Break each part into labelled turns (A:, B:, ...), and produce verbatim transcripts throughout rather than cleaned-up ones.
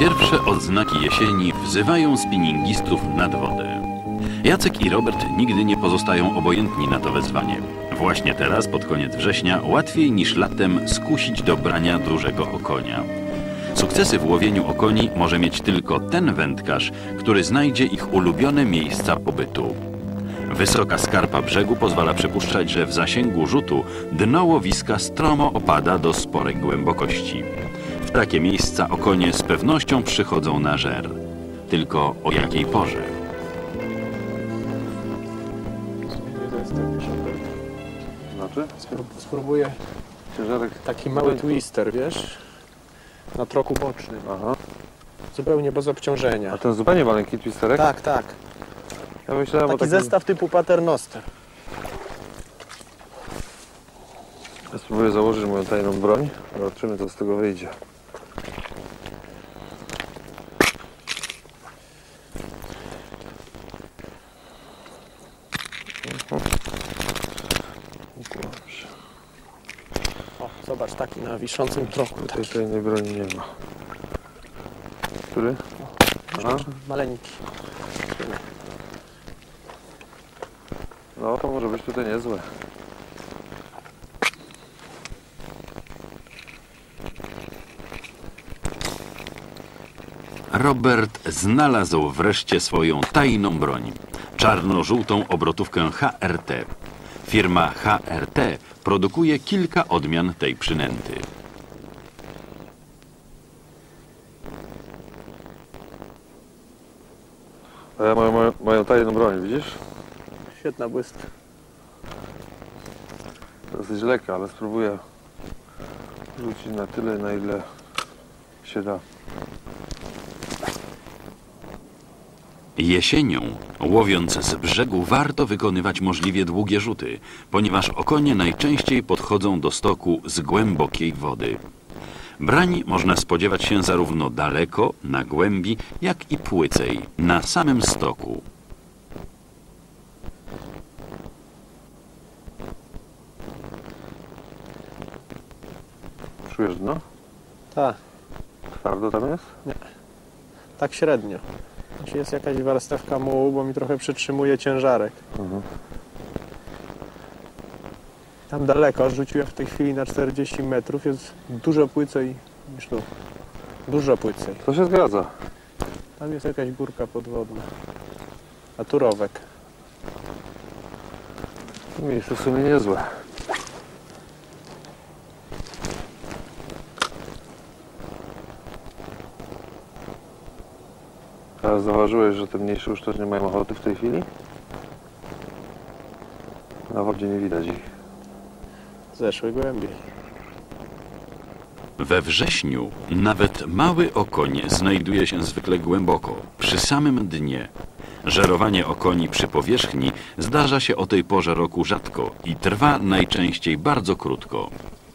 A: Pierwsze odznaki jesieni wzywają spinningistów nad wodę. Jacek i Robert nigdy nie pozostają obojętni na to wezwanie. Właśnie teraz, pod koniec września, łatwiej niż latem skusić do brania dużego okonia. Sukcesy w łowieniu okoni może mieć tylko ten wędkarz, który znajdzie ich ulubione miejsca pobytu. Wysoka skarpa brzegu pozwala przypuszczać, że w zasięgu rzutu dno łowiska stromo opada do sporej głębokości. W takie miejsca okonie z pewnością przychodzą na żer. Tylko o jakiej porze?
B: Znaczy?
C: Spróbuję
B: Ciężarek.
C: taki mały twister, wiesz? Na troku bocznym.
B: Aha.
C: Zupełnie bez obciążenia.
B: A ten zupełnie maleńki twisterek?
C: Tak, tak.
B: Ja myślałem
C: Taki
B: o takim...
C: zestaw typu paternoster.
B: Ja spróbuję założyć moją tajną broń. Zobaczymy, co z tego wyjdzie.
C: O, zobacz, taki na wiszącym troku.
B: Tej tajnej broni nie ma. Który? Aha.
C: Maleńki.
B: No, to może być tutaj niezłe.
A: Robert znalazł wreszcie swoją tajną broń. Czarno-żółtą obrotówkę H R T. Firma H R T produkuje kilka odmian tej przynęty.
B: A ja mam moją, moją tajną broń, widzisz?
C: Świetna błysk.
B: Dosyć lekka, ale spróbuję rzucić na tyle, na ile się da.
A: Jesienią, łowiąc z brzegu, warto wykonywać możliwie długie rzuty, ponieważ okonie najczęściej podchodzą do stoku z głębokiej wody. Brań można spodziewać się zarówno daleko, na głębi, jak i płycej, na samym stoku.
B: Czujesz dno?
C: Tak,
B: Twardo tam jest?
C: tak średnio. Znaczy jest jakaś warstewka mułu, bo mi trochę przytrzymuje ciężarek.
B: Mhm.
C: Tam daleko, rzuciłem w tej chwili na czterdzieści metrów, jest dużo płycej niż tu. Dużo płycej.
B: To się zgadza.
C: Tam jest jakaś górka podwodna. A tu rowek.
B: Miejsce w sumie niezłe. A zauważyłeś, że te mniejsze uszczelnie mają ochoty w tej chwili? Na wodzie nie widać ich.
C: Zeszły głębiej.
A: We wrześniu nawet mały okoń znajduje się zwykle głęboko, przy samym dnie. Żerowanie okoni przy powierzchni zdarza się o tej porze roku rzadko i trwa najczęściej bardzo krótko.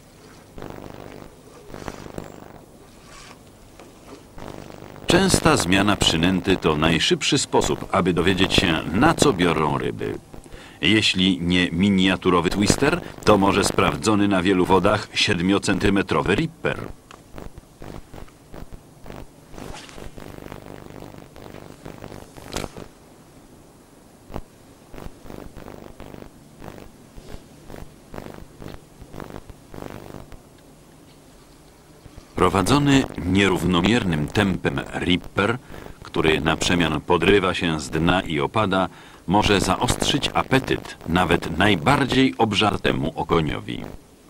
A: Częsta zmiana przynęty to najszybszy sposób, aby dowiedzieć się, na co biorą ryby. Jeśli nie miniaturowy twister, to może sprawdzony na wielu wodach siedmiocentymetrowy ripper. Prowadzony nierównomiernym tempem ripper, który na przemian podrywa się z dna i opada, może zaostrzyć apetyt nawet najbardziej obżartemu okoniowi.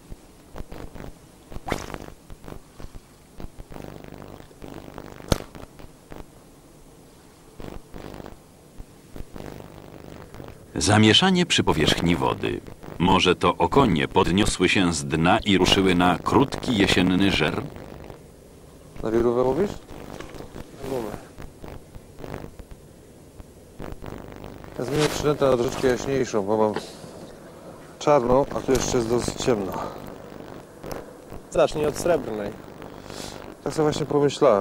A: Zamieszanie przy powierzchni wody. Może to okonie podniosły się z dna i ruszyły na krótki jesienny żer?
B: Na wirówę mówisz? Ja zmienię przynętę na troszeczkę jaśniejszą, bo mam czarną, a tu jeszcze jest dosyć ciemno.
C: Zacznij od srebrnej.
B: Tak sobie właśnie pomyślałem.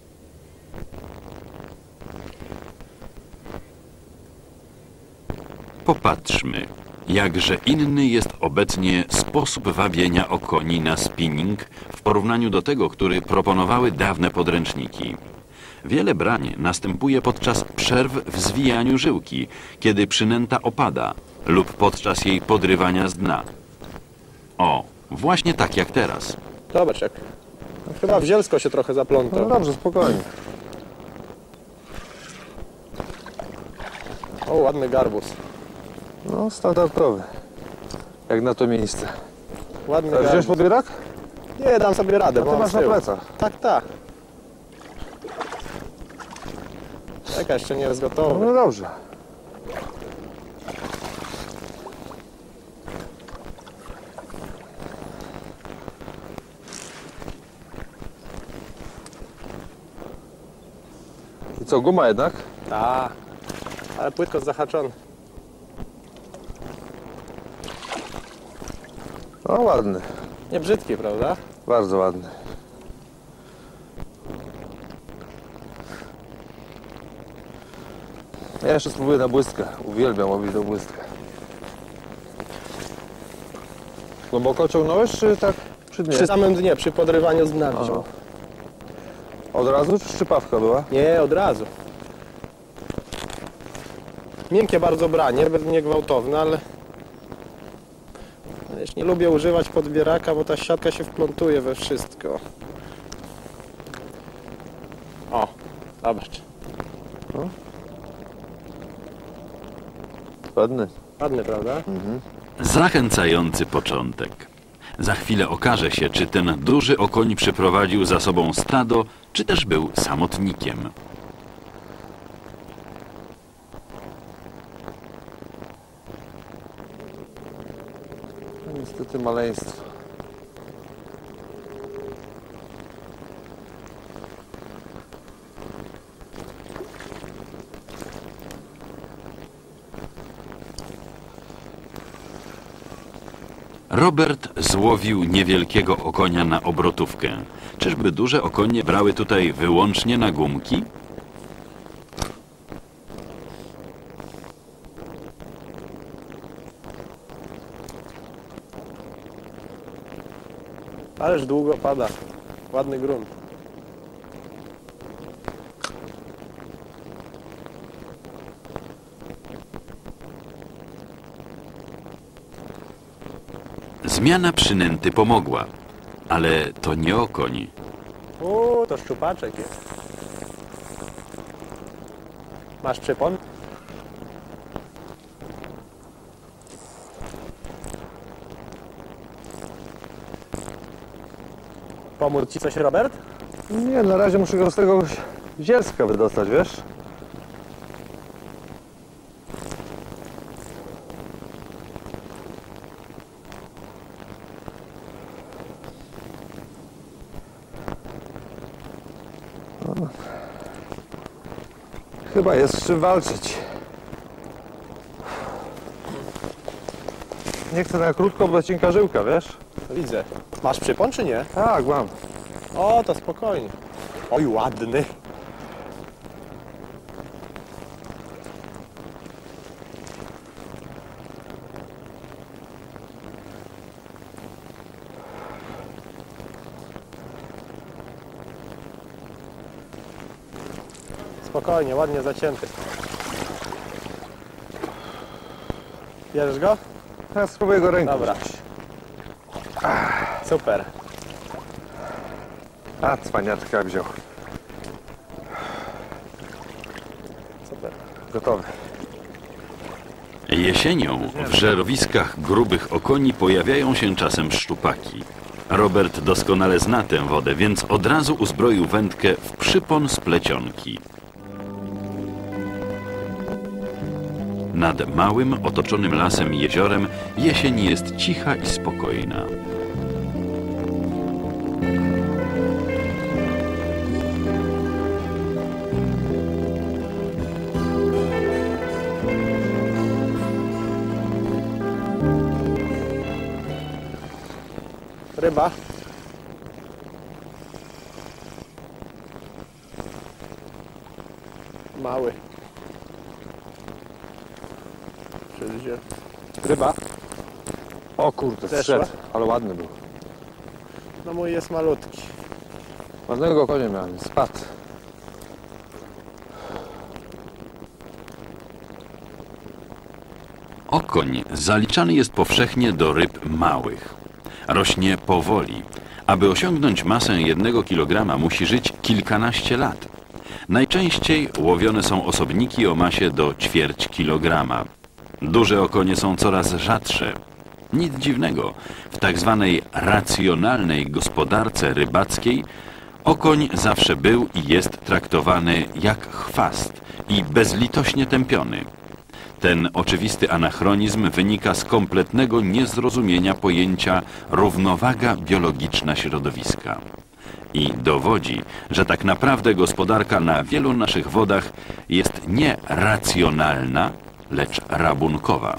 A: Popatrzmy, jakże inny jest obecnie sposób wabienia okoni na spinning w porównaniu do tego, który proponowały dawne podręczniki. Wiele brań następuje podczas przerw w zwijaniu żyłki, kiedy przynęta opada lub podczas jej podrywania z dna. O, właśnie tak jak teraz.
C: Zobacz jak. No, chyba w zielsko się trochę
B: No
C: zaplątał.
B: dobrze, spokojnie.
C: O, ładny garbus.
B: No, standardowy. Jak na to miejsce.
C: Ładny
B: Wziąć
C: garbus.
B: podbierak?
C: Nie, dam sobie radę,
B: A
C: bo
B: ty
C: mam
B: masz
C: z
B: na
C: tyłu.
B: plecach.
C: Tak, tak. Czekaj, jeszcze nie jest gotowy.
B: No dobrze. I co, guma jednak?
C: Tak, ale płytko zahaczony.
B: No ładny.
C: Nie brzydki, prawda?
B: Bardzo ładny. Ja jeszcze spróbuję na błystkę. Uwielbiam łowić do błystka. Głęboko ciągnąłeś, czy tak przy dnie?
C: Przy samym dnie, przy podrywaniu z dna
B: Aha.
C: wziął.
B: Od razu, czy szczypawka była?
C: Nie, od razu. Miękkie bardzo branie, nie gwałtowne, ale... ale już nie lubię używać podbieraka, bo ta siatka się wplątuje we wszystko. O, zobacz.
B: Ładny.
C: Ładny, prawda?
A: Zachęcający początek. Za chwilę okaże się, czy ten duży okoń przyprowadził za sobą stado, czy też był samotnikiem.
B: Niestety maleństwo.
A: Robert złowił niewielkiego okonia na obrotówkę. Czyżby duże okonie brały tutaj wyłącznie na gumki?
C: Ależ długo pada. Ładny grunt.
A: Zmiana przynęty pomogła, ale to nie okoń.
C: Uuu, to szczupaczek jest. Masz przypon? Pomóc ci coś, Robert?
B: Nie, na razie muszę go z tego zielska wydostać, wiesz? No. Chyba jest z czym walczyć. Nie chcę na krótko, bo cienka żyłka, wiesz?
C: Widzę. Masz przypon czy nie?
B: Tak, mam.
C: O, to spokojnie. Oj, ładny. Spokojnie, ładnie zacięty. Bierzesz go?
B: Teraz spróbuję go ręką.
C: Dobra. Super.
B: A, cwaniaczka wziął.
C: Super.
B: Gotowy.
A: Jesienią w żerowiskach grubych okoni pojawiają się czasem szczupaki. Robert doskonale zna tę wodę, więc od razu uzbroił wędkę w przypon z plecionki. Nad małym, otoczonym lasem jeziorem jesień jest cicha i spokojna.
C: Ryba. Mały. Przyjdzie. Ryba.
B: O kurde,
C: Zeszła?
B: strzedł, ale ładny był.
C: No mój jest malutki.
B: Ładnego konia miałem, spadł.
A: Okoń zaliczany jest powszechnie do ryb małych. Rośnie powoli. Aby osiągnąć masę jednego kilograma, musi żyć kilkanaście lat. Najczęściej łowione są osobniki o masie do ćwierć kilograma. Duże okonie są coraz rzadsze. Nic dziwnego, w tak zwanej racjonalnej gospodarce rybackiej okoń zawsze był i jest traktowany jak chwast i bezlitośnie tępiony. Ten oczywisty anachronizm wynika z kompletnego niezrozumienia pojęcia równowaga biologiczna środowiska. I dowodzi, że tak naprawdę gospodarka na wielu naszych wodach jest nie racjonalna, lecz rabunkowa.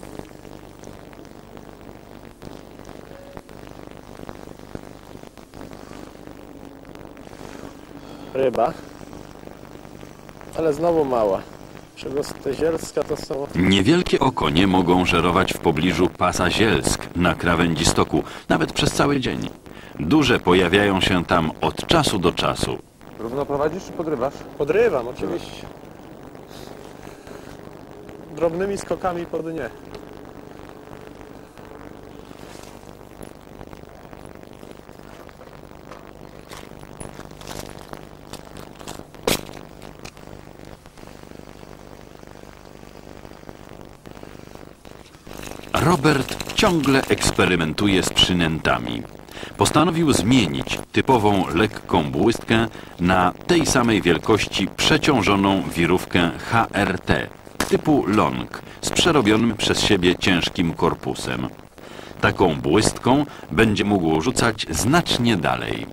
C: Ryba, ale znowu mała. Te zielska to są...
A: Niewielkie okonie mogą żerować w pobliżu pasa zielsk na krawędzi stoku, nawet przez cały dzień. Duże pojawiają się tam od czasu do czasu.
B: Równo prowadzisz czy podrywasz?
C: Podrywam, oczywiście. Drobnymi skokami po dnie.
A: Robert ciągle eksperymentuje z przynętami. Postanowił zmienić typową lekką błystkę na tej samej wielkości przeciążoną wirówkę H R T typu long z przerobionym przez siebie ciężkim korpusem. Taką błystką będzie mógł rzucać znacznie dalej.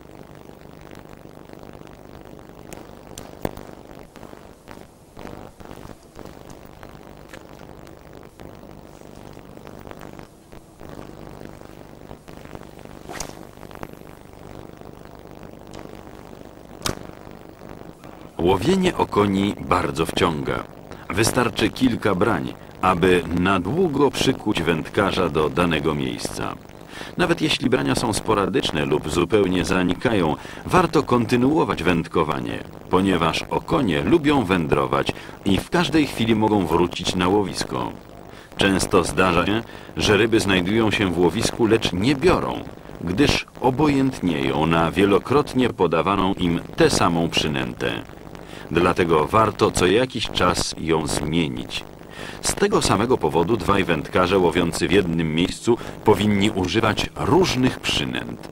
A: Łowienie okoni bardzo wciąga. Wystarczy kilka brań, aby na długo przykuć wędkarza do danego miejsca. Nawet jeśli brania są sporadyczne lub zupełnie zanikają, warto kontynuować wędkowanie, ponieważ okonie lubią wędrować i w każdej chwili mogą wrócić na łowisko. Często zdarza się, że ryby znajdują się w łowisku, lecz nie biorą, gdyż obojętnieją na wielokrotnie podawaną im tę samą przynętę. Dlatego warto co jakiś czas ją zmienić. Z tego samego powodu dwaj wędkarze łowiący w jednym miejscu powinni używać różnych przynęt.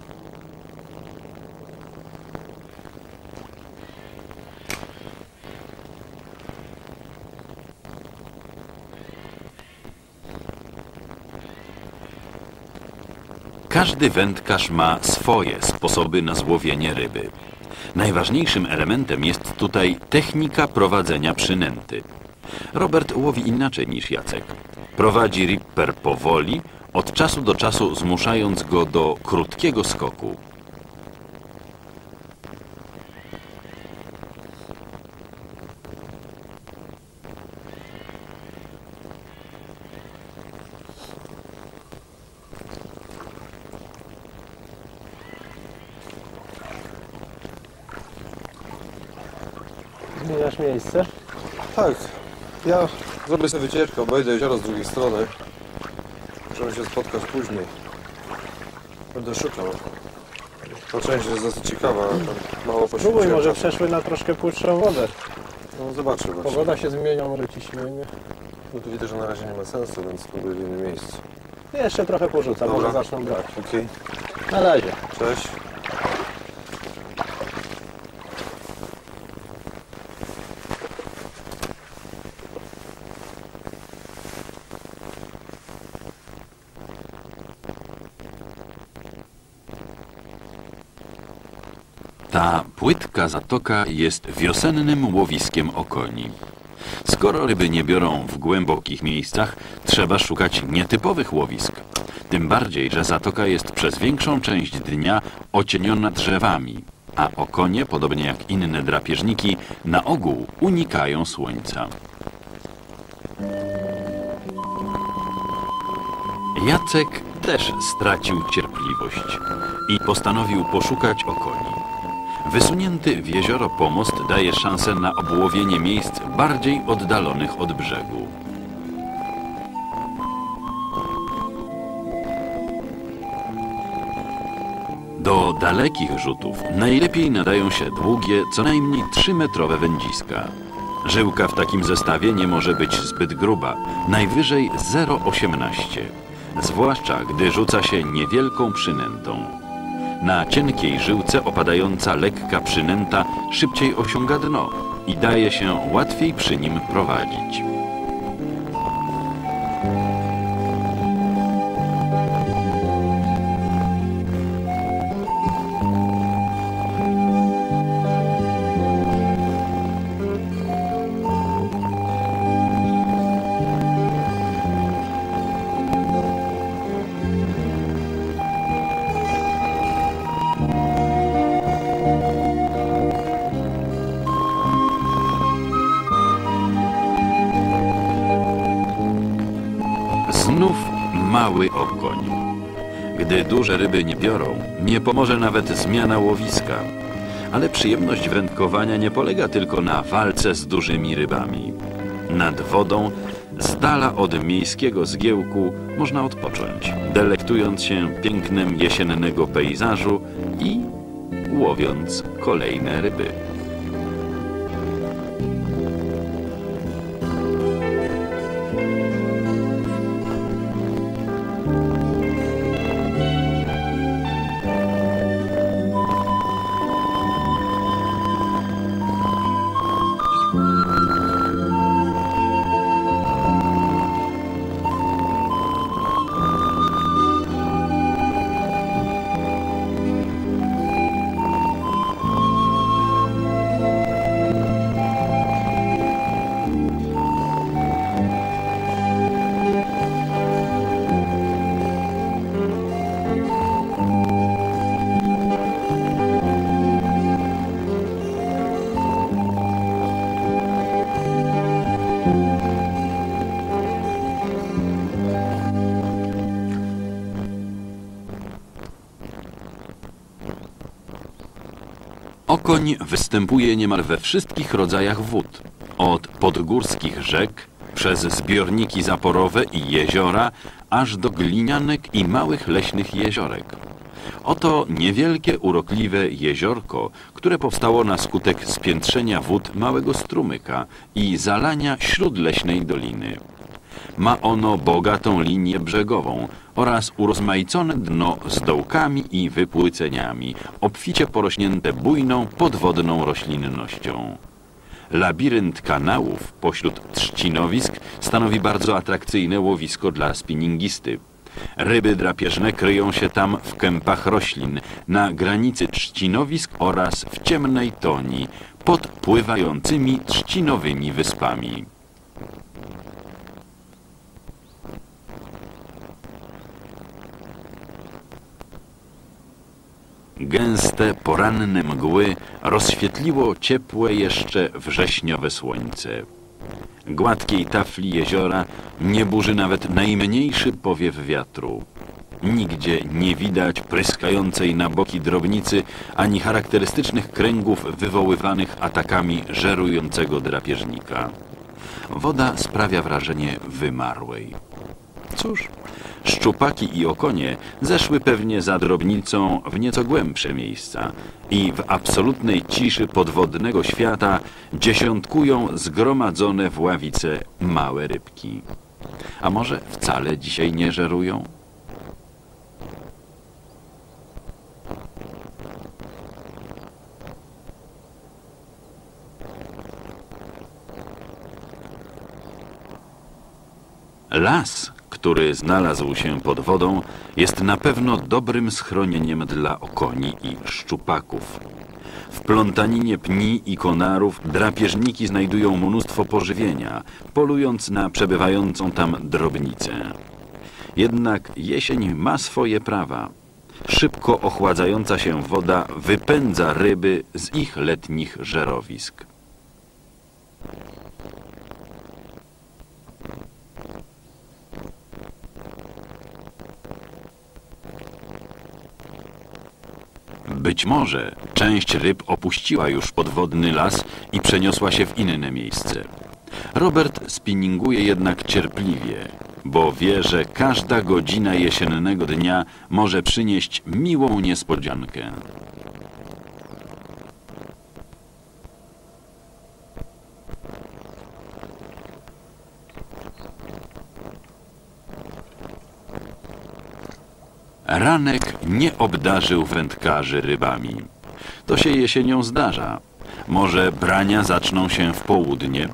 A: Każdy wędkarz ma swoje sposoby na złowienie ryby. Najważniejszym elementem jest tutaj technika prowadzenia przynęty. Robert łowi inaczej niż Jacek. Prowadzi ripper powoli, od czasu do czasu zmuszając go do krótkiego skoku.
C: Zmieniasz miejsce?
B: Tak. Ja zrobię sobie wycieczkę, obejdę jezioro z drugiej strony. Możemy się spotkać później. Będę szukał. Ta część jest dosyć ciekawa, ale tam mało
C: Spróbuj,
B: poświęciłem
C: może
B: czasu.
C: przeszły na troszkę płytszą wodę.
B: No zobaczę właśnie.
C: Pogoda się zmienia, może ci śmieje.
B: No tu widzę, że na razie nie ma sensu, więc spróbuję w innym miejscu.
C: Jeszcze trochę porzucam,
B: Dobra.
C: może zaczną brać.
B: Okej.
C: Na razie.
B: Cześć.
A: Ta płytka zatoka jest wiosennym łowiskiem okoni. Skoro ryby nie biorą w głębokich miejscach, trzeba szukać nietypowych łowisk. Tym bardziej, że zatoka jest przez większą część dnia ocieniona drzewami, a okonie, podobnie jak inne drapieżniki, na ogół unikają słońca. Jacek też stracił cierpliwość i postanowił poszukać okoni. Wysunięty w jezioro pomost daje szansę na obłowienie miejsc bardziej oddalonych od brzegu. dalekich rzutów najlepiej nadają się długie, co najmniej trzymetrowe wędziska. Żyłka w takim zestawie nie może być zbyt gruba, najwyżej zero przecinek osiemnaście, zwłaszcza gdy rzuca się niewielką przynętą. Na cienkiej żyłce opadająca lekka przynęta szybciej osiąga dno i daje się łatwiej przy nim prowadzić. Znów mały okoń. Gdy duże ryby nie biorą, nie pomoże nawet zmiana łowiska. Ale przyjemność wędkowania nie polega tylko na walce z dużymi rybami. Nad wodą, z dala od miejskiego zgiełku, można odpocząć, delektując się pięknem jesiennego pejzażu i łowiąc kolejne ryby. Okoń występuje niemal we wszystkich rodzajach wód. Od podgórskich rzek, przez zbiorniki zaporowe i jeziora, aż do glinianek i małych leśnych jeziorek. Oto niewielkie, urokliwe jeziorko, które powstało na skutek spiętrzenia wód małego strumyka i zalania śródleśnej doliny. Ma ono bogatą linię brzegową oraz urozmaicone dno z dołkami i wypłyceniami, obficie porośnięte bujną, podwodną roślinnością. Labirynt kanałów pośród trzcinowisk stanowi bardzo atrakcyjne łowisko dla spinningisty. Ryby drapieżne kryją się tam w kępach roślin, na granicy trzcinowisk oraz w ciemnej toni, pod pływającymi trzcinowymi wyspami. Gęste, poranne mgły rozświetliło ciepłe jeszcze wrześniowe słońce. Gładkiej tafli jeziora nie burzy nawet najmniejszy powiew wiatru. Nigdzie nie widać pryskającej na boki drobnicy ani charakterystycznych kręgów wywoływanych atakami żerującego drapieżnika. Woda sprawia wrażenie wymarłej. Cóż, szczupaki i okonie zeszły pewnie za drobnicą w nieco głębsze miejsca i w absolutnej ciszy podwodnego świata dziesiątkują zgromadzone w ławice małe rybki. A może wcale dzisiaj nie żerują? Las, który znalazł się pod wodą, jest na pewno dobrym schronieniem dla okoni i szczupaków. W plątaninie pni i konarów drapieżniki znajdują mnóstwo pożywienia, polując na przebywającą tam drobnicę. Jednak jesień ma swoje prawa. Szybko ochładzająca się woda wypędza ryby z ich letnich żerowisk. Być może część ryb opuściła już podwodny las i przeniosła się w inne miejsce. Robert spinninguje jednak cierpliwie, bo wie, że każda godzina jesiennego dnia może przynieść miłą niespodziankę. Ranek nie obdarzył wędkarzy rybami. To się jesienią zdarza. Może brania zaczną się w południe?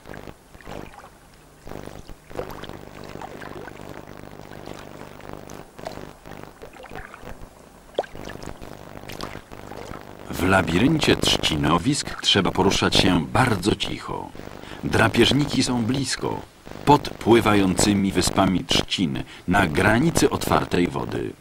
A: W labiryncie trzcinowisk trzeba poruszać się bardzo cicho. Drapieżniki są blisko, pod pływającymi wyspami trzcin, na granicy otwartej wody.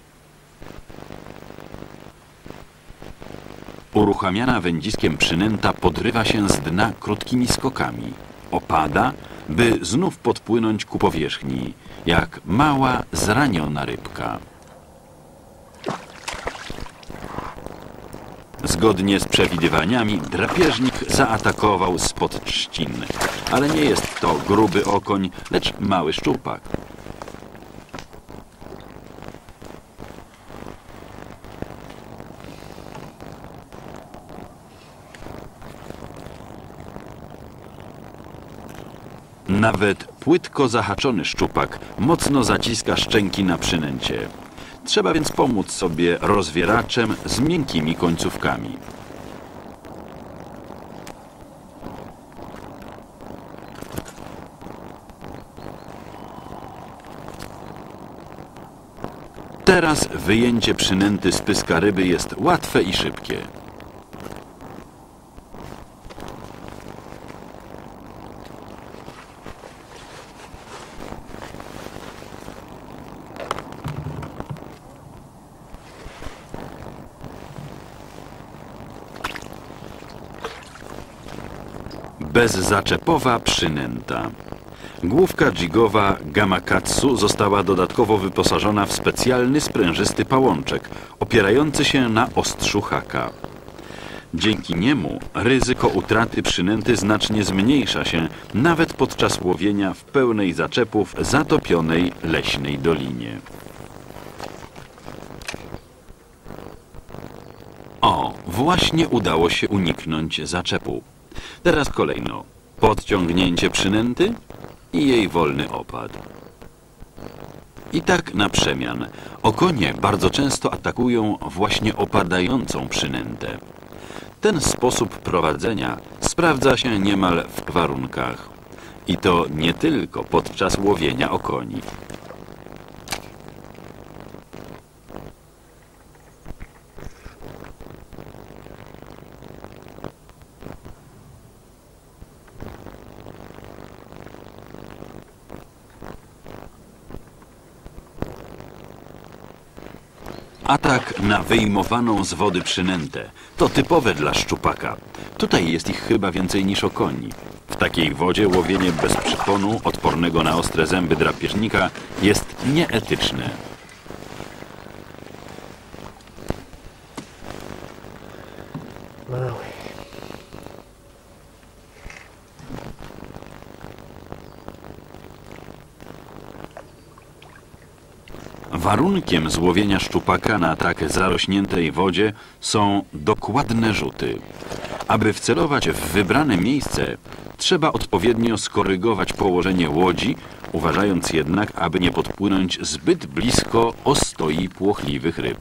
A: Uruchamiana wędziskiem przynęta podrywa się z dna krótkimi skokami. Opada, by znów podpłynąć ku powierzchni, jak mała, zraniona rybka. Zgodnie z przewidywaniami drapieżnik zaatakował spod trzcin, ale nie jest to gruby okoń, lecz mały szczupak. Nawet płytko zahaczony szczupak mocno zaciska szczęki na przynęcie. Trzeba więc pomóc sobie rozwieraczem z miękkimi końcówkami. Teraz wyjęcie przynęty z pyska ryby jest łatwe i szybkie. Bezzaczepowa przynęta. Główka dżigowa Gamakatsu została dodatkowo wyposażona w specjalny sprężysty pałączek opierający się na ostrzu haka. Dzięki niemu ryzyko utraty przynęty znacznie zmniejsza się nawet podczas łowienia w pełnej zaczepów zatopionej leśnej dolinie. O, właśnie udało się uniknąć zaczepu. Teraz kolejno podciągnięcie przynęty i jej wolny opad. I tak na przemian. Okonie bardzo często atakują właśnie opadającą przynętę. Ten sposób prowadzenia sprawdza się niemal w warunkach. I to nie tylko podczas łowienia okoni. Atak na wyjmowaną z wody przynętę. To typowe dla szczupaka. Tutaj jest ich chyba więcej niż okoni. W takiej wodzie łowienie bez przyponu, odpornego na ostre zęby drapieżnika, jest nieetyczne. Warunkiem złowienia szczupaka na tak zarośniętej wodzie są dokładne rzuty. Aby wcelować w wybrane miejsce, trzeba odpowiednio skorygować położenie łodzi, uważając jednak, aby nie podpłynąć zbyt blisko ostoi płochliwych ryb.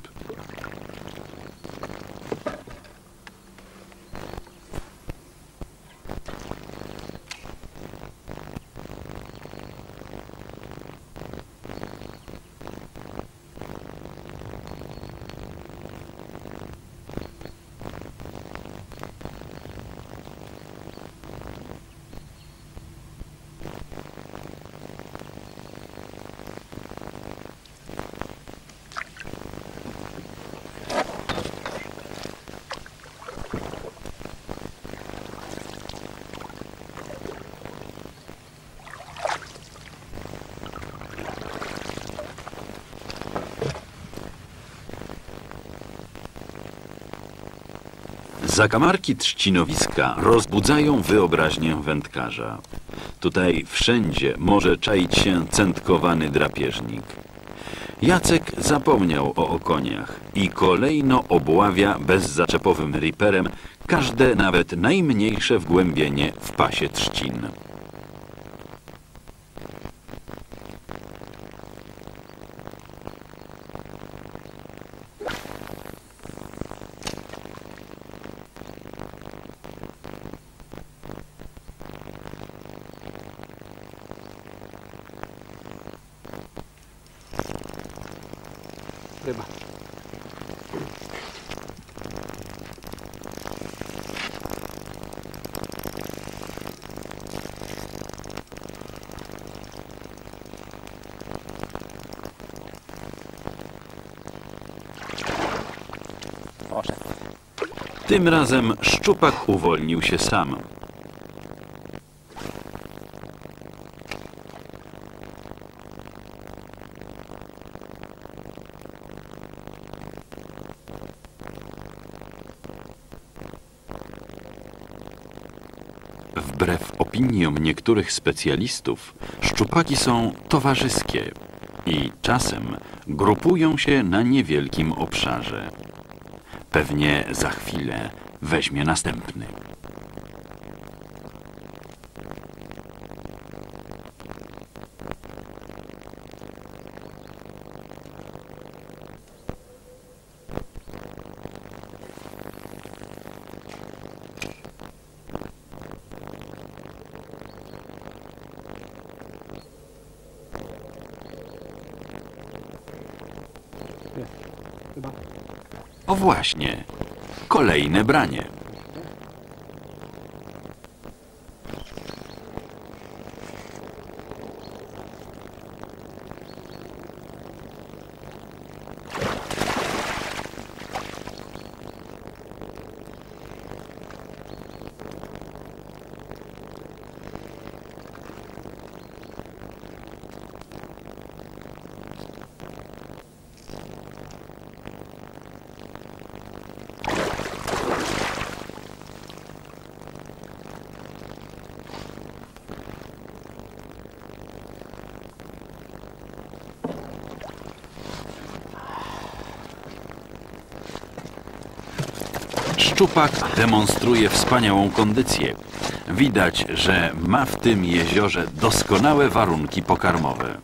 A: Zakamarki trzcinowiska rozbudzają wyobraźnię wędkarza. Tutaj wszędzie może czaić się centkowany drapieżnik. Jacek zapomniał o okoniach i kolejno obławia bezzaczepowym riperem każde, nawet najmniejsze wgłębienie w pasie trzcin.
C: Ryba. Poszedł.
A: Tym razem szczupak uwolnił się sam. Wbrew opiniom niektórych specjalistów, szczupaki są towarzyskie i czasem grupują się na niewielkim obszarze. Pewnie za chwilę weźmie następny.
C: Chyba.
A: O właśnie, kolejne branie. Szczupak demonstruje wspaniałą kondycję. Widać, że ma w tym jeziorze doskonałe warunki pokarmowe.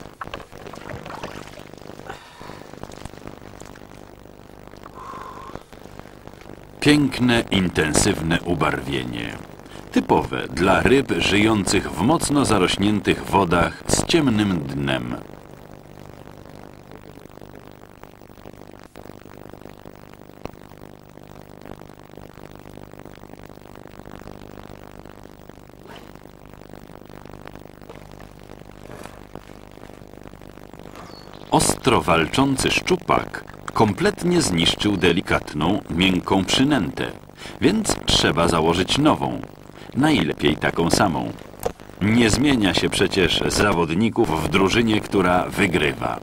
A: Piękne, intensywne ubarwienie. Typowe dla ryb żyjących w mocno zarośniętych wodach z ciemnym dnem. Ostro walczący szczupak kompletnie zniszczył delikatną, miękką przynętę, więc trzeba założyć nową, najlepiej taką samą. Nie zmienia się przecież zawodników w drużynie, która wygrywa.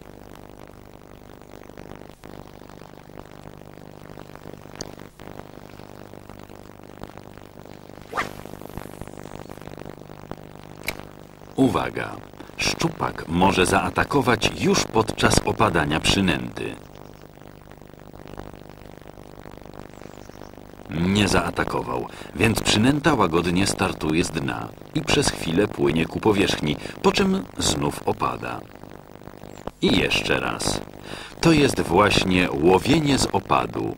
A: Uwaga! Szczupak może zaatakować już podczas opadania przynęty. Nie zaatakował, więc przynęta łagodnie startuje z dna i przez chwilę płynie ku powierzchni, po czym znów opada. I jeszcze raz. To jest właśnie łowienie z opadu.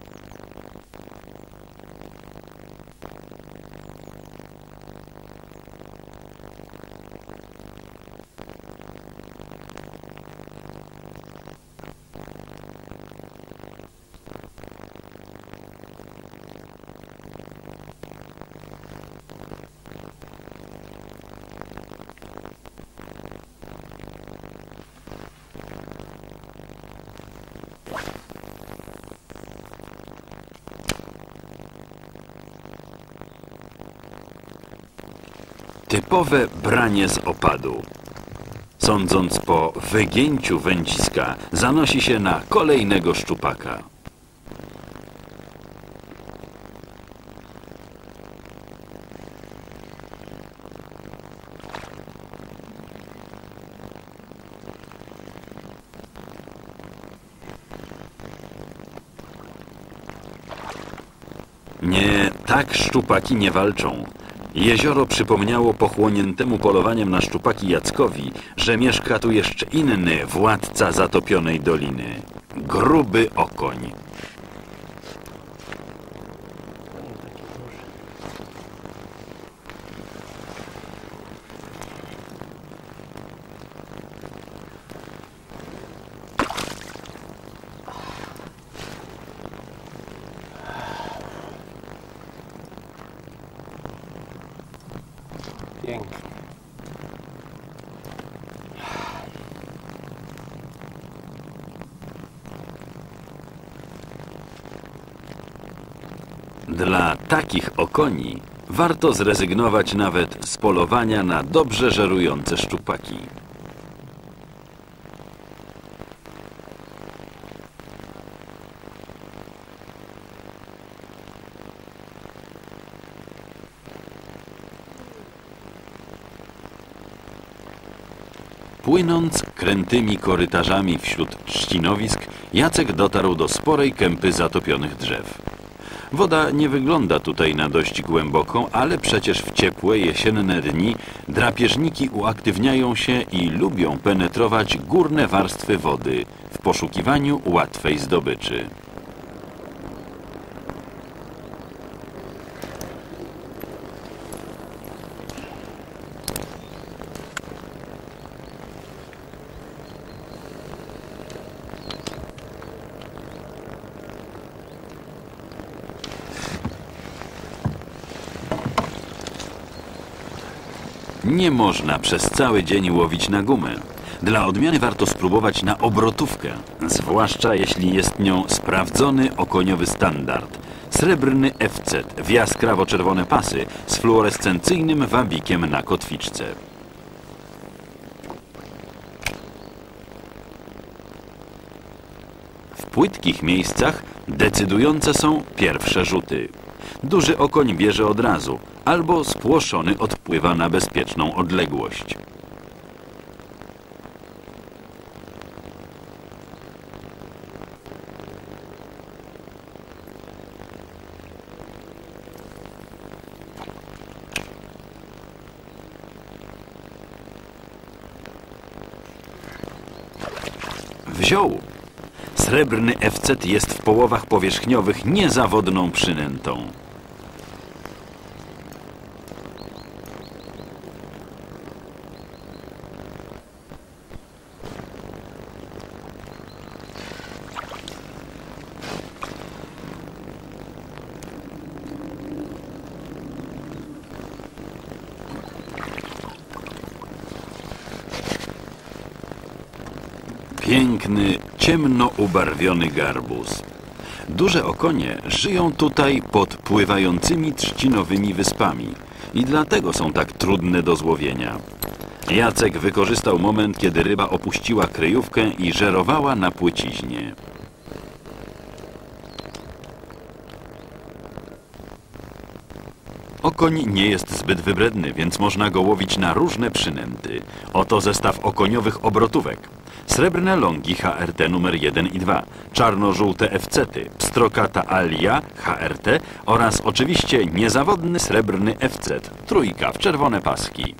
A: Typowe branie z opadu. Sądząc po wygięciu wędziska, zanosi się na kolejnego szczupaka. Nie, tak szczupaki nie walczą. Jezioro przypomniało pochłoniętemu polowaniem na szczupaki Jackowi, że mieszka tu jeszcze inny władca zatopionej doliny. Gruby okoń.
C: Pięknie.
A: Dla takich okoni warto zrezygnować nawet z polowania na dobrze żerujące szczupaki. Płynąc krętymi korytarzami wśród trzcinowisk, Jacek dotarł do sporej kępy zatopionych drzew. Woda nie wygląda tutaj na dość głęboką, ale przecież w ciepłe jesienne dni drapieżniki uaktywniają się i lubią penetrować górne warstwy wody w poszukiwaniu łatwej zdobyczy. Nie można przez cały dzień łowić na gumę. Dla odmiany warto spróbować na obrotówkę, zwłaszcza jeśli jest nią sprawdzony okoniowy standard. Srebrny F C w jaskrawo-czerwone pasy z fluorescencyjnym wabikiem na kotwiczce. W płytkich miejscach decydujące są pierwsze rzuty. Duży okoń bierze od razu, albo spłoszony odpływa na bezpieczną odległość. Wziął! Srebrny F C jest w połowach powierzchniowych niezawodną przynętą. Piękny, ciemno ubarwiony garbus. Duże okonie żyją tutaj pod pływającymi trzcinowymi wyspami i dlatego są tak trudne do złowienia. Jacek wykorzystał moment, kiedy ryba opuściła kryjówkę i żerowała na płyciźnie. Okoń nie jest zbyt wybredny, więc można go łowić na różne przynęty. Oto zestaw okoniowych obrotówek. Srebrne longi H R T numer jeden i dwa, czarno-żółte F C ty, pstrokata alia H R T oraz oczywiście niezawodny srebrny F C, trójka w czerwone paski.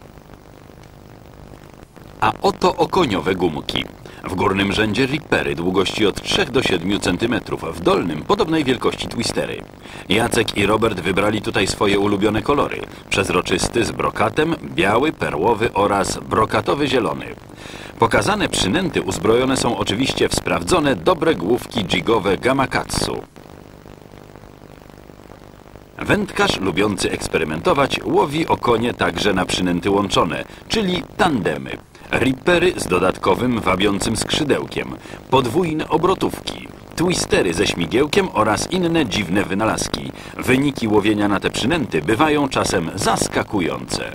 A: A oto okoniowe gumki. W górnym rzędzie rippery długości od trzech do siedmiu centymetrów, w dolnym podobnej wielkości twistery. Jacek i Robert wybrali tutaj swoje ulubione kolory. Przezroczysty z brokatem, biały, perłowy oraz brokatowy zielony. Pokazane przynęty uzbrojone są oczywiście w sprawdzone dobre główki jigowe Gamakatsu. Wędkarz lubiący eksperymentować łowi okonie także na przynęty łączone, czyli tandemy. Rippery z dodatkowym, wabiącym skrzydełkiem, podwójne obrotówki, twistery ze śmigiełkiem oraz inne dziwne wynalazki. Wyniki łowienia na te przynęty bywają czasem zaskakujące.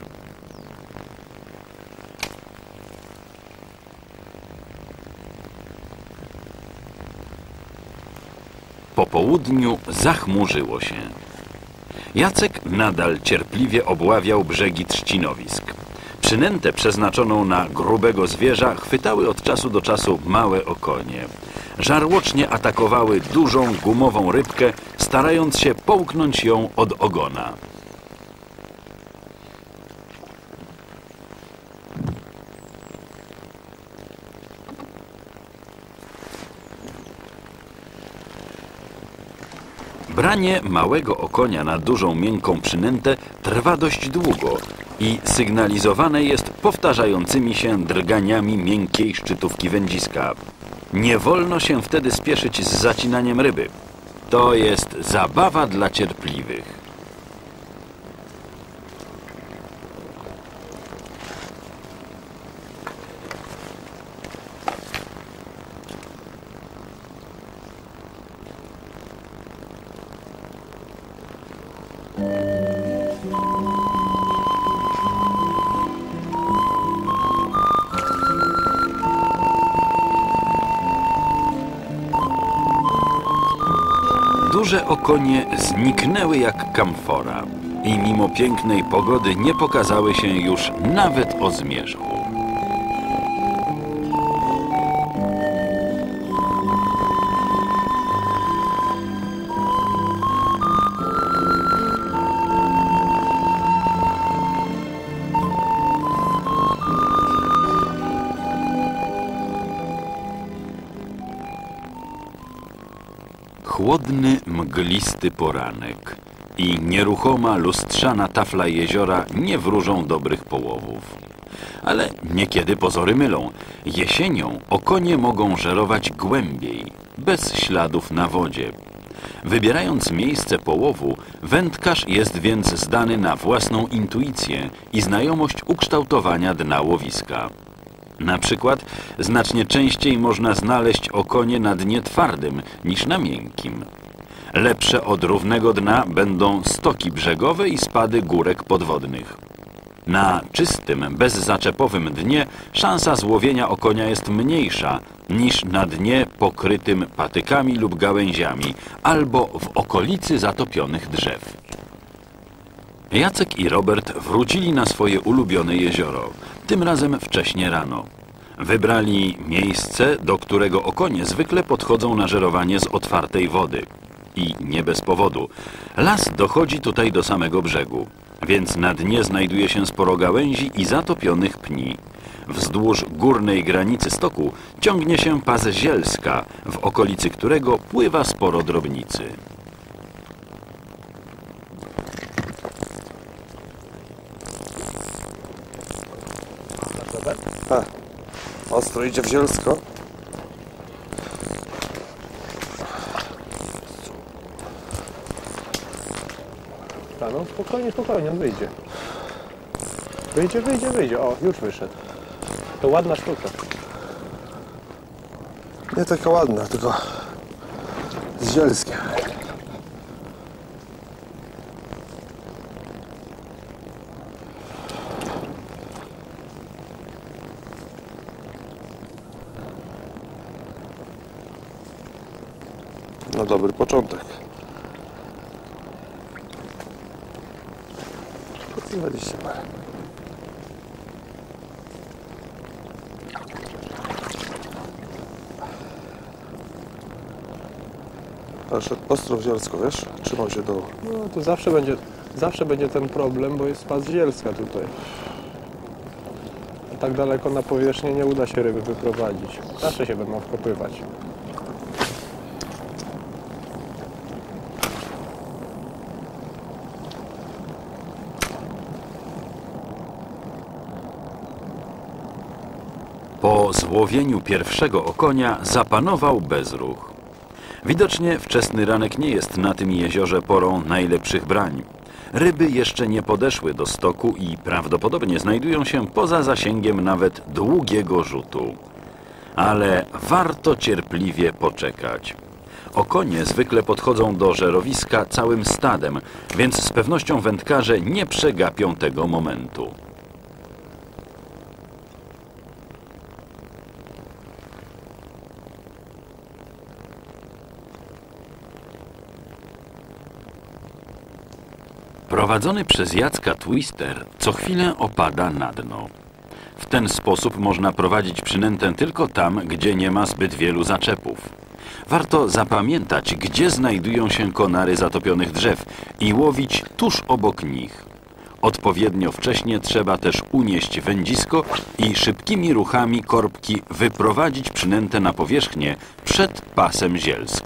A: Po południu zachmurzyło się. Jacek nadal cierpliwie obławiał brzegi trzcinowisk. Przynętę przeznaczoną na grubego zwierza chwytały od czasu do czasu małe okonie. Żarłocznie atakowały dużą gumową rybkę, starając się połknąć ją od ogona. Branie małego okonia na dużą, miękką przynętę trwa dość długo i sygnalizowane jest powtarzającymi się drganiami miękkiej szczytówki wędziska. Nie wolno się wtedy spieszyć z zacinaniem ryby. To jest zabawa dla cierpliwych. Duże okonie zniknęły jak kamfora i mimo pięknej pogody nie pokazały się już nawet o zmierzchu. Chłodny, mglisty poranek i nieruchoma, lustrzana tafla jeziora nie wróżą dobrych połowów. Ale niekiedy pozory mylą. Jesienią okonie mogą żerować głębiej, bez śladów na wodzie. Wybierając miejsce połowu, wędkarz jest więc zdany na własną intuicję i znajomość ukształtowania dna łowiska. Na przykład znacznie częściej można znaleźć okonie na dnie twardym niż na miękkim. Lepsze od równego dna będą stoki brzegowe i spady górek podwodnych. Na czystym, bezzaczepowym dnie szansa złowienia okonia jest mniejsza niż na dnie pokrytym patykami lub gałęziami albo w okolicy zatopionych drzew. Jacek i Robert wrócili na swoje ulubione jezioro, tym razem wcześnie rano. Wybrali miejsce, do którego okonie zwykle podchodzą na żerowanie z otwartej wody. I nie bez powodu. Las dochodzi tutaj do samego brzegu, więc na dnie znajduje się sporo gałęzi i zatopionych pni. Wzdłuż górnej granicy stoku ciągnie się pas zielska, w okolicy którego pływa sporo drobnicy.
B: A, ostro idzie w zielsko.
C: A no spokojnie, spokojnie, on wyjdzie. Wyjdzie, wyjdzie, wyjdzie. O, już wyszedł. To ładna sztuka.
B: Nie taka ładna, tylko z zielskiem. No dobry początek. dwadzieścia parę. Ale szedł ostro w zielsko, wiesz? Trzymał się dołu.
C: No to zawsze będzie, zawsze będzie ten problem, bo jest pas zielska tutaj. A tak daleko na powierzchnię nie uda się ryby wyprowadzić. Zawsze się będą wkopywać.
A: Po złowieniu pierwszego okonia zapanował bezruch. Widocznie wczesny ranek nie jest na tym jeziorze porą najlepszych brań. Ryby jeszcze nie podeszły do stoku i prawdopodobnie znajdują się poza zasięgiem nawet długiego rzutu. Ale warto cierpliwie poczekać. Okonie zwykle podchodzą do żerowiska całym stadem, więc z pewnością wędkarze nie przegapią tego momentu. Prowadzony przez Jacka twister co chwilę opada na dno. W ten sposób można prowadzić przynętę tylko tam, gdzie nie ma zbyt wielu zaczepów. Warto zapamiętać, gdzie znajdują się konary zatopionych drzew i łowić tuż obok nich. Odpowiednio wcześnie trzeba też unieść wędzisko i szybkimi ruchami korbki wyprowadzić przynętę na powierzchnię przed pasem zielsk.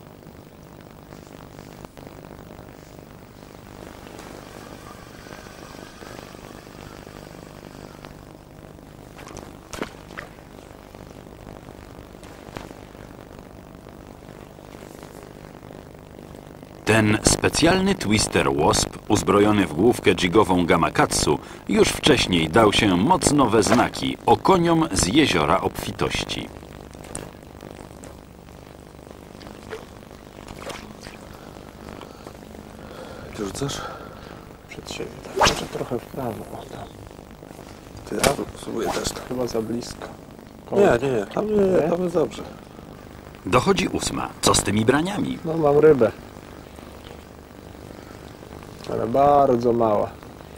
A: Ten specjalny twister Wasp, uzbrojony w główkę jigową Gamakatsu, już wcześniej dał się mocno we znaki okoniom z jeziora obfitości.
B: Ty rzucasz?
C: Przed siebie, tak, może trochę w prawo. O, tam.
B: Ty, ja spróbuję też tak.
C: Chyba za blisko.
B: Nie, nie, nie, tam nie, nie, tam jest dobrze.
A: Dochodzi ósma. Co z tymi braniami?
C: No mam rybę. Ale bardzo mała.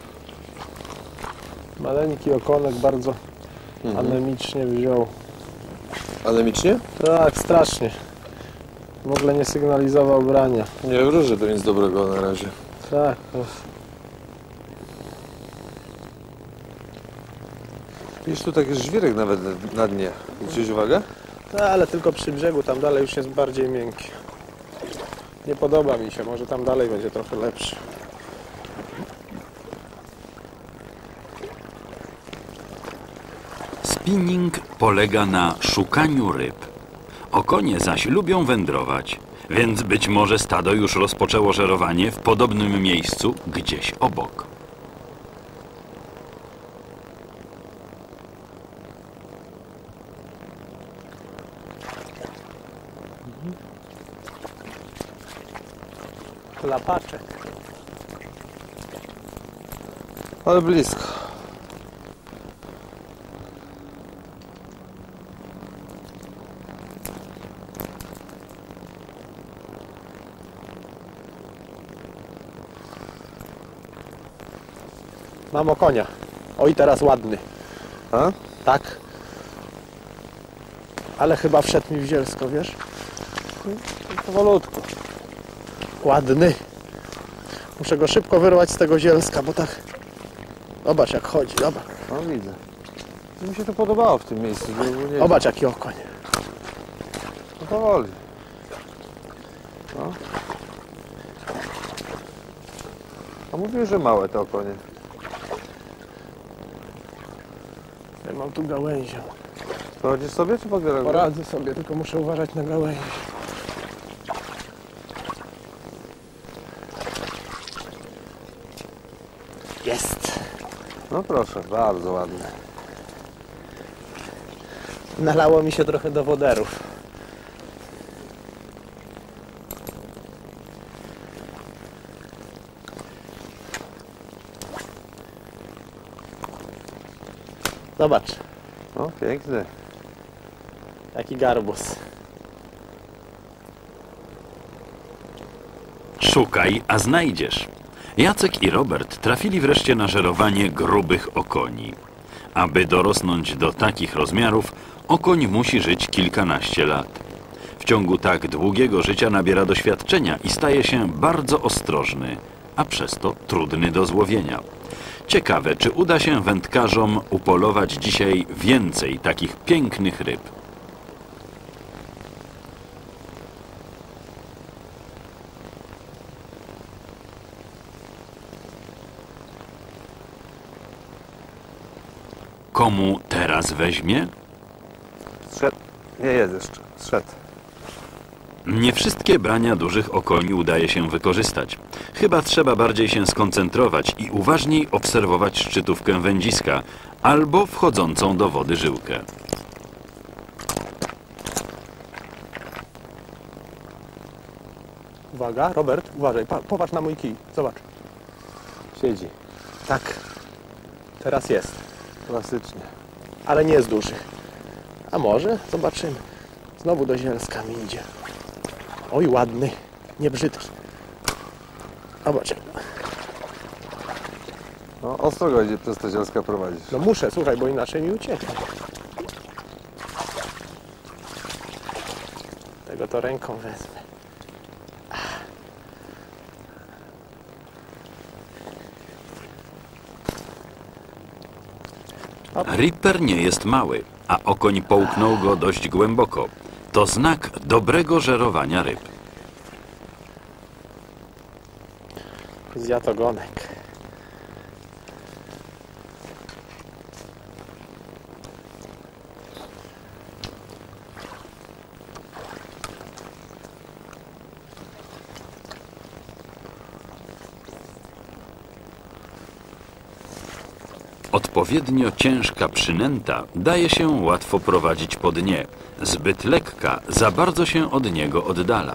C: Maleńki okonek bardzo
B: Mhm.
C: anemicznie wziął.
B: Anemicznie?
C: Tak, strasznie. W ogóle nie sygnalizował brania.
B: Nie wróży to nic dobrego na razie.
C: Tak. No.
B: Widzisz, tu taki jest żwirek nawet na- na dnie. Zwróciłeś uwagę?
C: No, ale tylko przy brzegu, tam dalej już jest bardziej miękki. Nie podoba mi się, może tam dalej będzie trochę lepszy.
A: Spinning polega na szukaniu ryb. Okonie zaś lubią wędrować, więc być może stado już rozpoczęło żerowanie w podobnym miejscu gdzieś obok.
C: Lapaczek.
B: Ale blisko.
C: Mam okonia. Oj, teraz ładny.
B: A?
C: Tak. Ale chyba wszedł mi w zielsko, wiesz?
B: Powolutku.
C: Ładny. Muszę go szybko wyrwać z tego zielska, bo tak... Zobacz jak chodzi, zobacz.
B: No widzę. Mi się to podobało w tym miejscu. Było nie...
C: Zobacz jaki okoń.
B: No powoli. No. A mówił, że małe te okonie.
C: Ja mam tu gałęzię.
B: Poradzisz sobie czy podbieram?
C: Poradzę sobie, tylko muszę uważać na gałęzi. Jest.
B: No proszę, bardzo ładne.
C: Nalało mi się trochę do woderów. Zobacz,
B: No piękny.
C: jaki garbus.
A: Szukaj, a znajdziesz. Jacek i Robert trafili wreszcie na żerowanie grubych okoni. Aby dorosnąć do takich rozmiarów, okoń musi żyć kilkanaście lat. W ciągu tak długiego życia nabiera doświadczenia i staje się bardzo ostrożny, a przez to trudny do złowienia. Ciekawe, czy uda się wędkarzom upolować dzisiaj więcej takich pięknych ryb. Komu teraz weźmie?
B: Zszedł. Nie jest jeszcze. Zszedł.
A: Nie wszystkie brania dużych okoni udaje się wykorzystać. Chyba trzeba bardziej się skoncentrować i uważniej obserwować szczytówkę wędziska albo wchodzącą do wody żyłkę.
C: Uwaga, Robert, uważaj, pa, popatrz na mój kij, zobacz.
B: Siedzi.
C: Tak, teraz jest,
B: Klasycznie.
C: ale nie jest duży. A może? Zobaczymy. Znowu do zielska mi idzie. Oj, ładny, nie brzydki. Zobacz.
B: No, ostro będzie przez te zielska prowadzić.
C: No muszę, słuchaj, bo inaczej mi ucieknie. Tego to ręką wezmę.
A: Ripper nie jest mały, a okoń połknął go dość głęboko. To znak dobrego żerowania ryb.
C: Zjadł ogonek.
A: Odpowiednio ciężka przynęta daje się łatwo prowadzić po dnie. Zbyt lekka za bardzo się od niego oddala.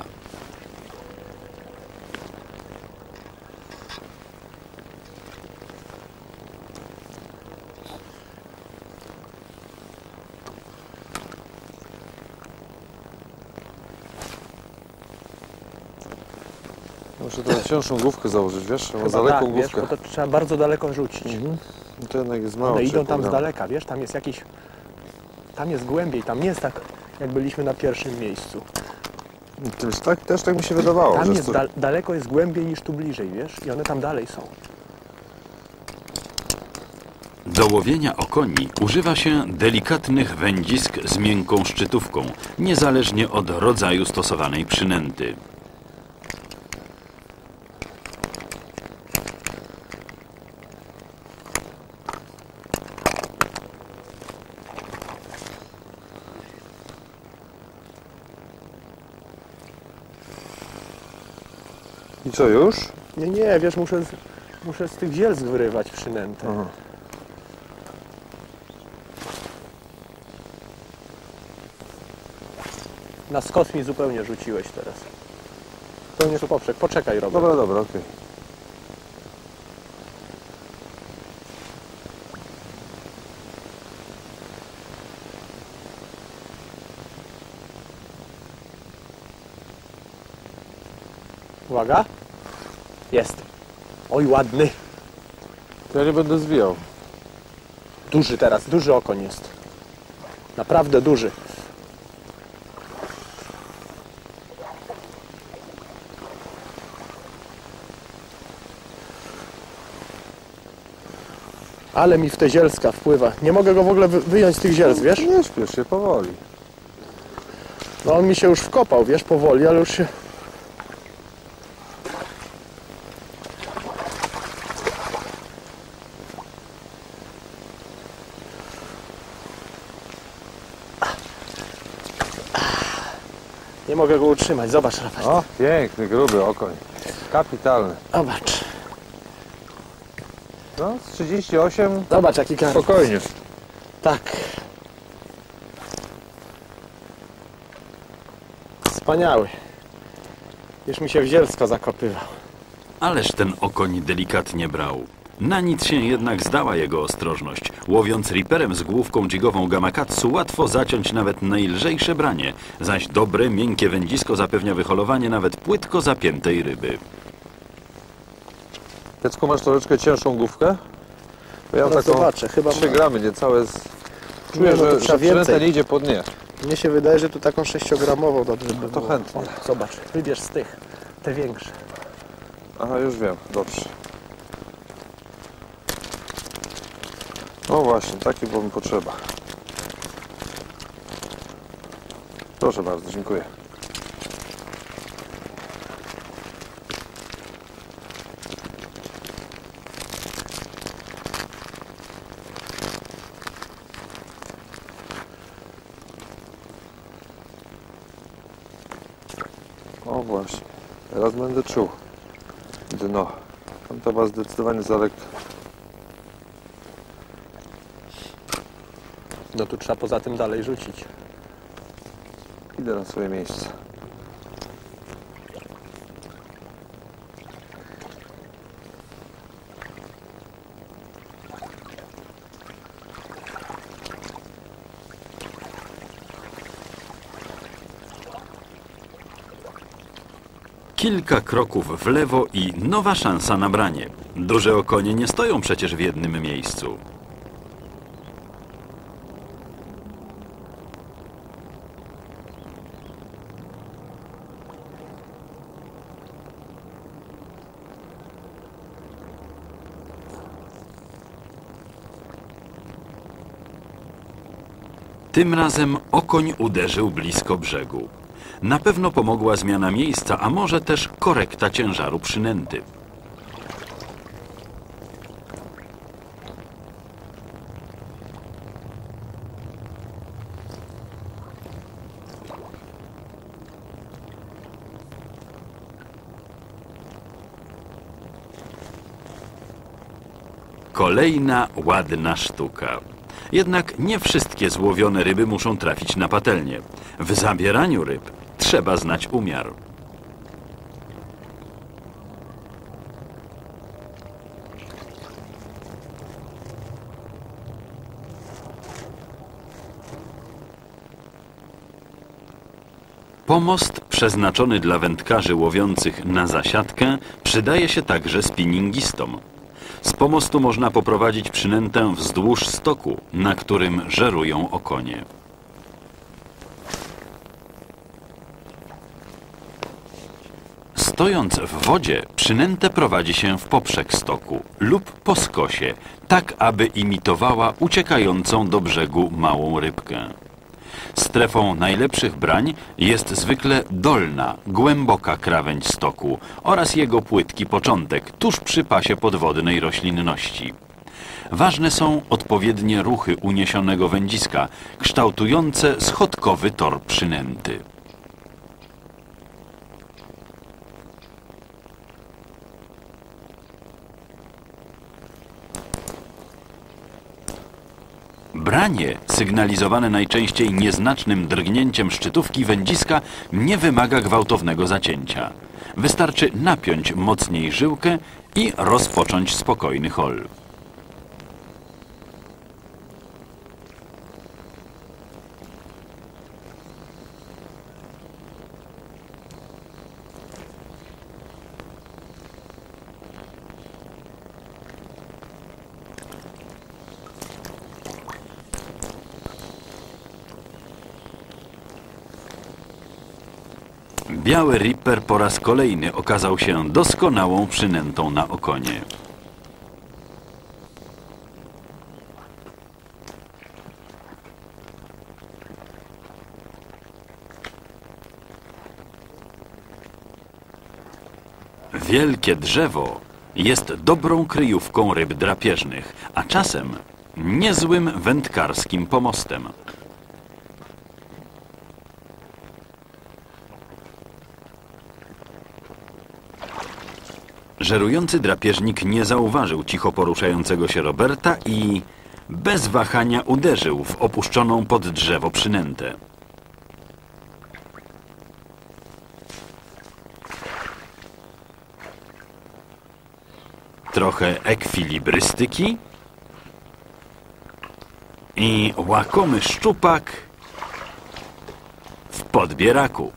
B: Muszę trochę cięższą główkę założyć, wiesz? Mam
C: Chyba
B: za lekką
C: tak, wiesz,
B: główkę.
C: bo to trzeba bardzo daleko rzucić.
B: Mhm. No to jednak jest mało.
C: One idą
B: trzech
C: tam z
B: programów.
C: daleka, wiesz, tam jest jakiś... Tam jest głębiej, tam nie jest tak, jak byliśmy na pierwszym miejscu.
B: Też tak, też tak mi się wydawało.
C: Tam
B: że
C: jest
B: to-
C: dal daleko jest głębiej niż tu bliżej, wiesz? I one tam dalej są.
A: Do łowienia okoni używa się delikatnych wędzisk z miękką szczytówką, niezależnie od rodzaju stosowanej przynęty.
B: I co, już?
C: Nie, nie, wiesz, muszę z, muszę z tych zielsk wyrywać przynętę.
B: Aha.
C: Na skos mi zupełnie rzuciłeś teraz. Zupełnie tu poprzek. Poczekaj, Robert.
B: Dobra, dobra, okej.
C: Uwaga. Jest. Oj, ładny.
B: To ja nie będę zwijał.
C: Duży teraz, duży okoń jest. Naprawdę duży. Ale mi w te zielska wpływa. Nie mogę go w ogóle wy wyjąć z tych zielsk, wiesz?
B: Nie śpiesz się, powoli.
C: No on mi się już wkopał, wiesz, powoli, ale już się... Nie mogę go utrzymać, zobacz, Robert.
B: O, piękny, gruby okoń. Kapitalny.
C: Zobacz.
B: No, z trzydzieści osiem.
C: Zobacz, jaki karp.
B: Spokojnie.
C: Tak. Wspaniały. Już mi się w zielsko zakopywał.
A: Ależ ten okoń delikatnie brał. Na nic się jednak zdała jego ostrożność. Łowiąc riperem z główką dżigową gamakatsu łatwo zaciąć nawet najlżejsze branie, zaś dobre, miękkie wędzisko zapewnia wyholowanie nawet płytko zapiętej ryby.
B: Jacku, masz troszeczkę cięższą główkę? Bo ja mam
C: Teraz
B: taką
C: zobaczę, chyba
B: trzy
C: ma.
B: gramy niecałe z...
C: Nie,
B: Czuję,
C: no to
B: że,
C: trzeba
B: że przynęta
C: więcej.
B: nie idzie po dnie.
C: Mnie się wydaje, że tu taką sześciogramową dobrze by
B: to
C: było.
B: chętnie.
C: O, zobacz, wybierz z tych, te większe.
B: Aha, już wiem, dobrze. No właśnie, taki było mi potrzeba. Proszę bardzo, dziękuję. O właśnie, teraz będę czuł dno. Tam to ma zdecydowanie za lekko.
C: No tu trzeba poza tym dalej rzucić.
B: Idę na swoje miejsce.
A: Kilka kroków w lewo i nowa szansa na branie. Duże okonie nie stoją przecież w jednym miejscu. Tym razem okoń uderzył blisko brzegu. Na pewno pomogła zmiana miejsca, a może też korekta ciężaru przynęty. Kolejna ładna sztuka. Jednak nie wszystkie złowione ryby muszą trafić na patelnię. W zabieraniu ryb trzeba znać umiar. Pomost przeznaczony dla wędkarzy łowiących na zasiadkę przydaje się także spinningistom. Z pomostu można poprowadzić przynętę wzdłuż stoku, na którym żerują okonie. Stojąc w wodzie, przynętę prowadzi się w poprzek stoku lub po skosie, tak aby imitowała uciekającą do brzegu małą rybkę. Strefą najlepszych brań jest zwykle dolna, głęboka krawędź stoku oraz jego płytki początek, tuż przy pasie podwodnej roślinności. Ważne są odpowiednie ruchy uniesionego wędziska, kształtujące schodkowy tor przynęty. Branie, sygnalizowane najczęściej nieznacznym drgnięciem szczytówki wędziska, nie wymaga gwałtownego zacięcia. Wystarczy napiąć mocniej żyłkę i rozpocząć spokojny hol. Biały Ripper po raz kolejny okazał się doskonałą przynętą na okonie. Wielkie drzewo jest dobrą kryjówką ryb drapieżnych, a czasem niezłym wędkarskim pomostem. Żerujący drapieżnik nie zauważył cicho poruszającego się Roberta i bez wahania uderzył w opuszczoną pod drzewo przynętę. Trochę ekwilibrystyki i łakomy szczupak w podbieraku.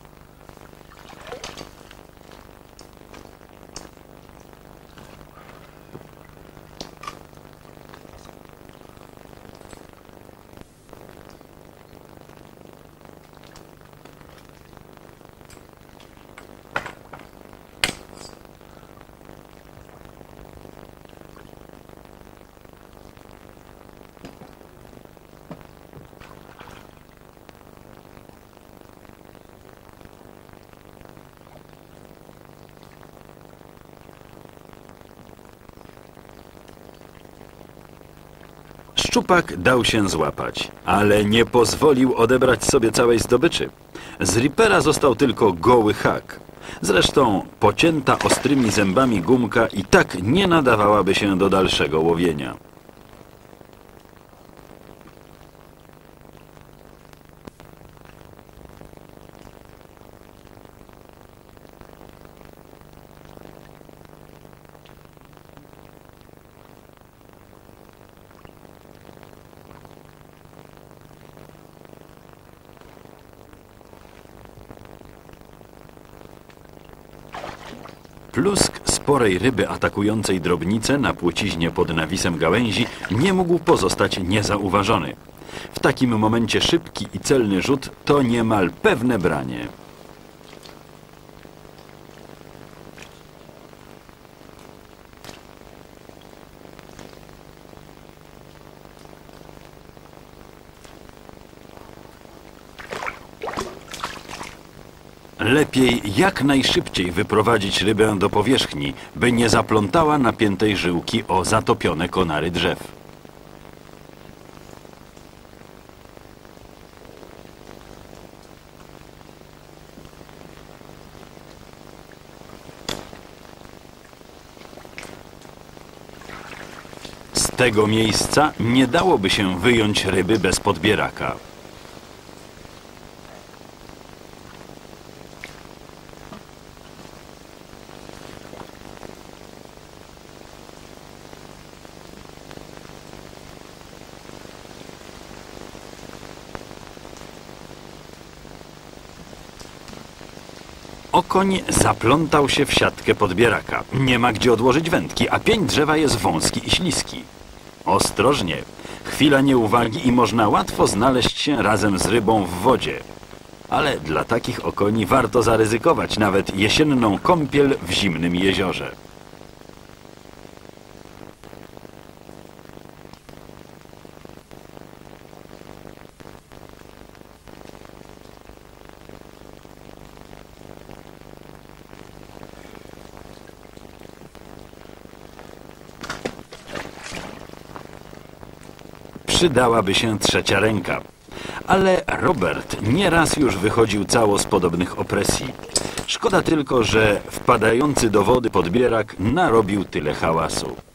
A: Szczupak dał się złapać, ale nie pozwolił odebrać sobie całej zdobyczy. Z Rippera został tylko goły hak. Zresztą pocięta ostrymi zębami gumka i tak nie nadawałaby się do dalszego łowienia. Plusk sporej ryby atakującej drobnicę na płciźnie pod nawisem gałęzi nie mógł pozostać niezauważony. W takim momencie szybki i celny rzut to niemal pewne branie. Lepiej jak najszybciej wyprowadzić rybę do powierzchni, by nie zaplątała napiętej żyłki o zatopione konary drzew. Z tego miejsca nie dałoby się wyjąć ryby bez podbieraka. Okoń zaplątał się w siatkę podbieraka. Nie ma gdzie odłożyć wędki, a pień drzewa jest wąski i śliski. Ostrożnie. Chwila nieuwagi i można łatwo znaleźć się razem z rybą w wodzie. Ale dla takich okoni warto zaryzykować nawet jesienną kąpiel w zimnym jeziorze. Przydałaby się trzecia ręka. Ale Robert nieraz już wychodził cało z podobnych opresji. Szkoda tylko, że wpadający do wody podbierak narobił tyle hałasu.